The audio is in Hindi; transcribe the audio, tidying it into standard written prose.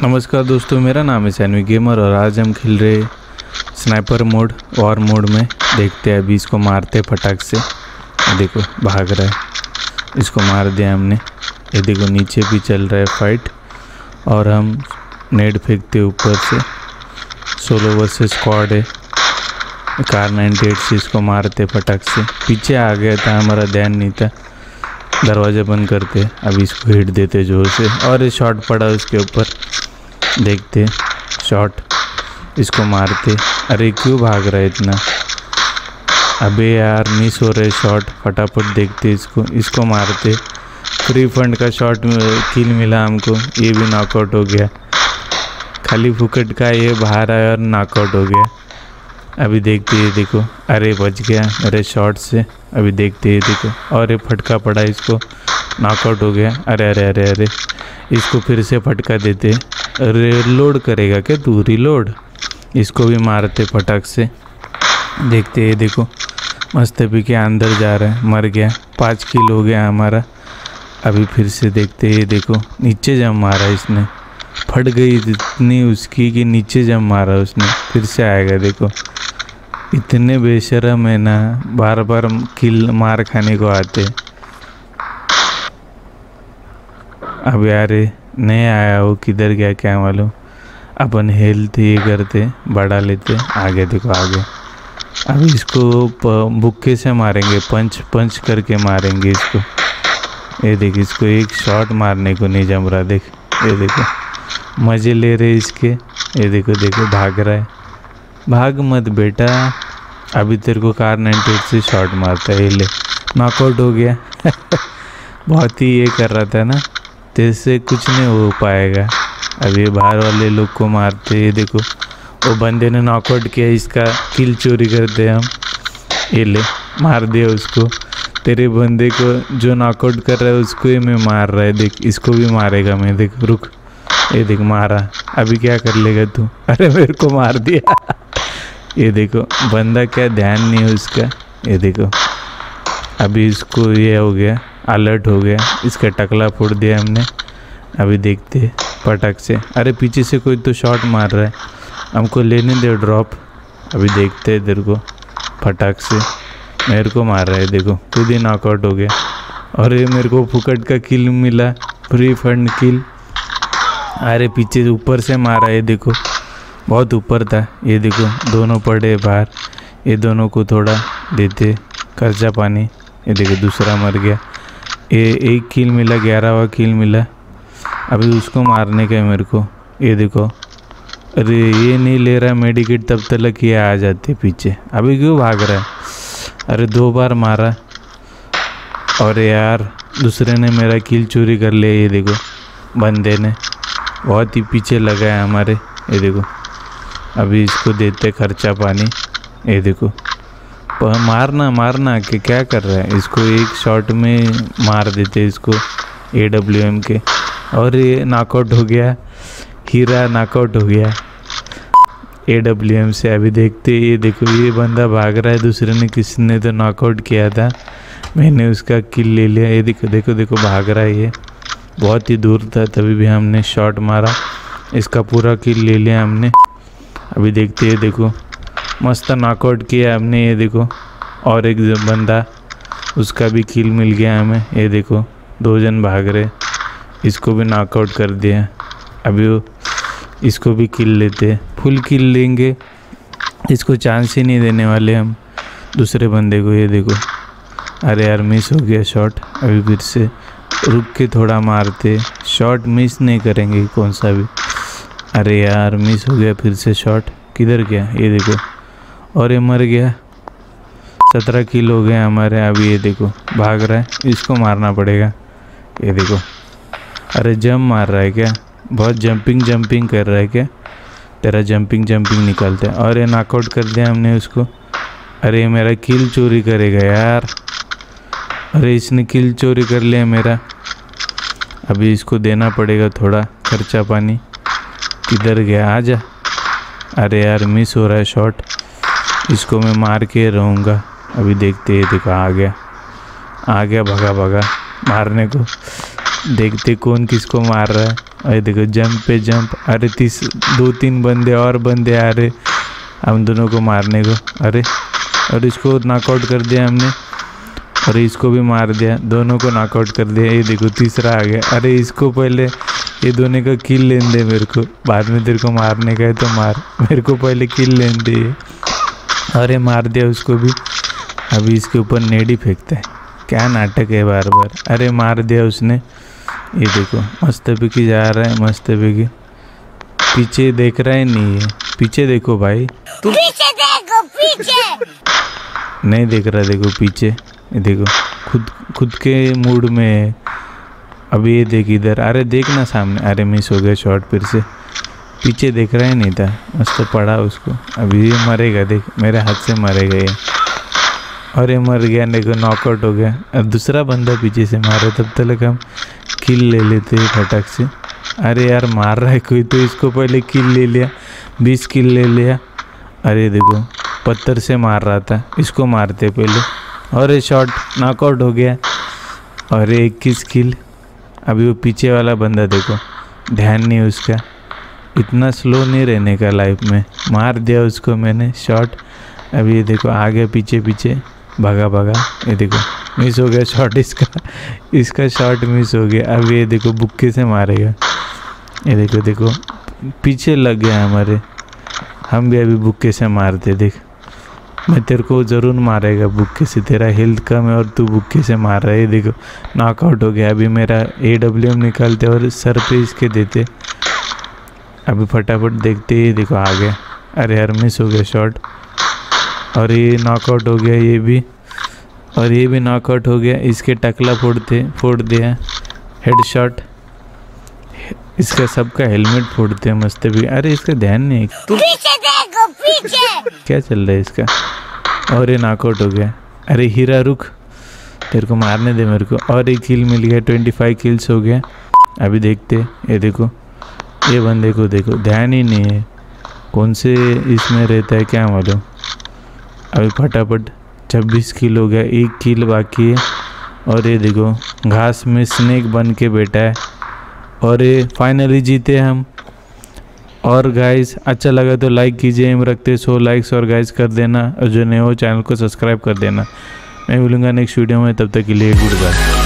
नमस्कार दोस्तों, मेरा नाम है सैनवी गेमर और आज हम खेल रहे स्नाइपर मोड वॉर मोड में। देखते हैं अभी इसको मारते फटाक से। ये देखो भाग रहा है, इसको मार दिया हमने। ये देखो नीचे भी चल रहा है फाइट और हम नेट फेंकते ऊपर से। सोलो वर्सेस स्क्वाड है। कार 98 से इसको मारते फटाक से। पीछे आ गया था, हमारा ध्यान नहीं था। दरवाज़ा बंद करते, अभी इसको हिट देते जोर से और ये शॉट पड़ा उसके ऊपर। देखते शॉट, इसको मारते। अरे क्यों भाग रहा है इतना? अबे यार मिस हो रहे शॉट। फटाफट देखते इसको मारते। फ्री फंड का शॉट में किल मिला हमको। ये भी नॉकआउट हो गया। खाली फुकट का ये बाहर आया और नॉकआउट हो गया। अभी देखते ये देखो, अरे बच गया मेरे शॉट से। अभी देखते ये देखो, और ये फटका पड़ा, इसको नॉकआउट हो गया। अरे अरे अरे अरे, इसको फिर से फटका देते। रिलोड करेगा क्या तू? रिलोड। इसको भी मारते फटाक से। देखते ये देखो, मस्त पी के अंदर जा रहा है, मर गया। 5 किल हो गया हमारा। अभी फिर से देखते ये देखो, नीचे जम मारा इसने। फट गई इतनी उसकी कि नीचे जम मारा उसने। फिर से आएगा देखो। इतने बेशरम है ना, बार बार किल मार खाने को आते। अब यार नहीं आया, वो किधर गया क्या मालूम। अपन हेल्थ ये करते, बढ़ा लेते। आगे देखो आगे। अभी इसको बुक्के से मारेंगे, पंच करके मारेंगे इसको। ये देख, इसको एक शॉट मारने को नहीं जम रहा। देख ये देखो, मज़े ले रहे इसके। ये देखो देखो, भाग रहा है। भाग मत बेटा, अभी तेरे को कार 98 से शॉट मारता है। ये ले, नॉकआउट हो गया। बहुत ही ये कर रहा था ना, तेरे से कुछ नहीं हो पाएगा। अब ये बाहर वाले लोग को मारते। ये देखो, वो बंदे ने नॉकआउट किया, इसका किल चोरी करते हम। ये ले, मार दिया उसको। तेरे बंदे को जो नॉकआउट कर रहा है उसको ही मैं मार रहा है। देख, इसको भी मारेगा मैं। देख रुक, ये देख मारा। अभी क्या कर लेगा तू? अरे मेरे को मार दिया। ये देखो बंदा, क्या ध्यान नहीं है उसका। ये देखो, अभी इसको ये हो गया, अलर्ट हो गया। इसका टकला फोड़ दिया हमने। अभी देखते पटक से। अरे पीछे से कोई तो शॉट मार रहा है, हमको लेने दे ड्रॉप। अभी देखते इधर को, फटाक से मेरे को मार रहा है। देखो खुद ही नॉकआउट हो गया। और ये मेरे को फुकट का किल मिला, फ्री फंड किल। अरे पीछे ऊपर से मारा। ये देखो बहुत ऊपर था। ये देखो दोनों पड़े बाहर। ये दोनों को थोड़ा देते खर्चा पानी। ये देखो दूसरा मर गया। ये एक किल मिला, 11वां किल मिला। अभी उसको मारने का है मेरे को। ये देखो, अरे ये नहीं ले रहा मेडिकेट, तब तक ये आ जाते पीछे। अभी क्यों भाग रहा है? अरे 2 बार मारा और यार दूसरे ने मेरा किल चोरी कर लिया। ये देखो बंदे ने बहुत ही पीछे लगा है हमारे। ये देखो, अभी इसको देते खर्चा पानी। ये देखो, मारना कि क्या कर रहा है? इसको एक शॉट में मार देते इसको, AWM के। और ये नॉकआउट हो गया, हीरा नॉकआउट हो गया AWM से। अभी देखते, ये देखो ये बंदा भाग रहा है। दूसरे ने, किसने तो नॉकआउट किया था, मैंने उसका किल ले लिया। ये देखो देखो देखो, भाग रहा है। ये बहुत ही दूर था, तभी भी हमने शॉट मारा, इसका पूरा किल ले लिया हमने। अभी देखते, ये देखो मस्त नॉकआउट किया हमने। ये देखो, और एक बंदा, उसका भी किल मिल गया हमें। ये देखो 2 जन भाग रहे, इसको भी नॉकआउट कर दिया। अभी इसको भी किल लेते, फुल किल लेंगे। इसको चांस ही नहीं देने वाले हम दूसरे बंदे को। ये देखो, अरे यार मिस हो गया शॉट। अभी फिर से रुक के थोड़ा मारते, शॉट मिस नहीं करेंगे कौन सा भी। अरे यार मिस हो गया फिर से शॉट। किधर गया? ये देखो, और ये मर गया। 17 किल हो गए हमारे। अभी ये देखो भाग रहा है, इसको मारना पड़ेगा। ये देखो, अरे जंप मार रहा है क्या? बहुत जंपिंग कर रहा है क्या? तेरा जंपिंग निकलता है। और ये नॉकआउट कर दिया हमने उसको। अरे मेरा किल चोरी करेगा यार। अरे इसने किल चोरी कर लिया मेरा। अभी इसको देना पड़ेगा थोड़ा खर्चा पानी। किधर गया? आजा। अरे यार मिस हो रहा है शॉट, इसको मैं मार के रहूँगा। अभी देखते हैं, देखो आ गया, भगा मारने को। देखते कौन किसको मार रहा है। अरे देखो जंप पे जंप। अरे 2-3 बंदे और बंदे आ रहे हम दोनों को मारने को। अरे और इसको नॉकआउट कर दिया हमने और इसको भी मार दिया, दोनों को नॉकआउट कर दिया। ये देखो तीसरा आ गया। अरे इसको पहले ये दोनों का किल लेने दे मेरे को, बाद में तेरे को मारने का है तो मार, मेरे को पहले किल लेने दे। अरे मार दिया उसको भी। अभी इसके ऊपर नेडी फेंकता है, क्या नाटक है बार बार। अरे मार दिया उसने। ये देखो मस्त पिकी जा रहा है, मस्त पिकी। पीछे देख रहा है नहीं है, पीछे देखो भाई, पीछे देखो, पीछे नहीं देख रहा। देखो पीछे, ये देखो खुद के मूड में है। अभी ये देख इधर, अरे देखना सामने। अरे मिस हो गया शॉट फिर से, पीछे देख रहा ही नहीं था, मस्त पड़ा उसको। अभी ये मरेगा, देख मेरे हाथ से मरेगा ये। और ये मर गया, देखो नॉकआउट हो गया। अब दूसरा बंदा पीछे से मारे, तब तक हम किल ले लेते फटक से। अरे यार मार रहा है कोई तो, इसको पहले किल ले लिया, 20 किल ले लिया। अरे देखो पत्थर से मार रहा था, इसको मारते पहले। और ये शॉट नॉकआउट हो गया। और 21 किल। अभी वो पीछे वाला बंदा देखो, ध्यान नहीं उसका, इतना स्लो नहीं रहने का लाइफ में। मार दिया उसको मैंने शॉट। अभी ये देखो आगे पीछे पीछे भागा भागा। ये देखो मिस हो गया शॉट इसका शॉट मिस हो गया। अब ये देखो बुक्के से मारेगा। ये देखो देखो पीछे लग गया हमारे, हम भी अभी बुक्के से मारते। देख मैं तेरे को ज़रूर मारेगा बुक्के से, तेरा हेल्थ कम है और तू बुक्के से मार रहा है। ये देखो नॉकआउट हो गया। अभी मेरा AWM निकालते और सर पे इसके देते। अभी फटाफट देखते ही देखो आ गया। अरे यार मिस हो गया शॉट। और ये नॉकआउट हो गया ये भी, और ये भी नॉकआउट हो गया। इसके टकला फोड़ दिया, हेडशॉट। इसका सबका हेलमेट फोड़ते हैं मस्त भी। अरे इसका ध्यान नहीं है, पीछे देखो, पीछे क्या चल रहा है इसका। और ये नॉकआउट हो गया। अरे हीरा रुक, तेरे को मारने दे मेरे को। और एक किल मिल गया, 25 किल्स हो गया। अभी देखते, ये देखो ये बंदे को देखो, ध्यान ही नहीं है कौन से इसमें रहता है क्या मालूम। अभी फटाफट 26 किल हो गया, 1 किल बाकी है। और ये देखो घास में स्नेक बन के बैठा है। और ये फाइनली जीते हम। और गाइस अच्छा लगा तो लाइक कीजिए, हम रखते 100 लाइक्स और गाइस कर देना, और जो नए हो चैनल को सब्सक्राइब कर देना। मैं मिलूँगा नेक्स्ट वीडियो में, तब तक के लिए गुड बाय।